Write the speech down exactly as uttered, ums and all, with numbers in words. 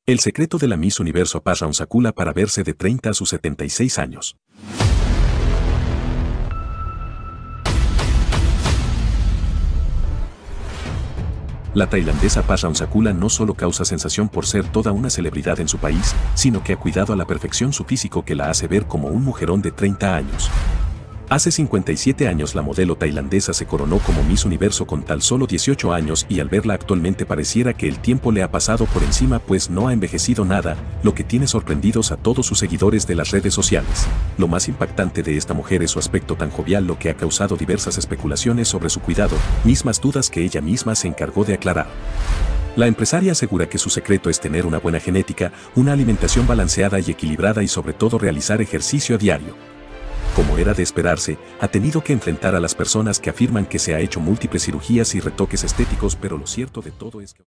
El secreto de la Miss Universo Paz Raunsakula para verse de treinta a sus setenta y seis años. La tailandesa Paz Raunsakula no solo causa sensación por ser toda una celebridad en su país, sino que ha cuidado a la perfección su físico que la hace ver como un mujerón de treinta años. Hace cincuenta y siete años la modelo tailandesa se coronó como Miss Universo con tan solo dieciocho años y al verla actualmente pareciera que el tiempo le ha pasado por encima pues no ha envejecido nada, lo que tiene sorprendidos a todos sus seguidores de las redes sociales. Lo más impactante de esta mujer es su aspecto tan jovial, lo que ha causado diversas especulaciones sobre su cuidado, mismas dudas que ella misma se encargó de aclarar. La empresaria asegura que su secreto es tener una buena genética, una alimentación balanceada y equilibrada y sobre todo realizar ejercicio a diario. Como era de esperarse, ha tenido que enfrentar a las personas que afirman que se ha hecho múltiples cirugías y retoques estéticos, pero lo cierto de todo es que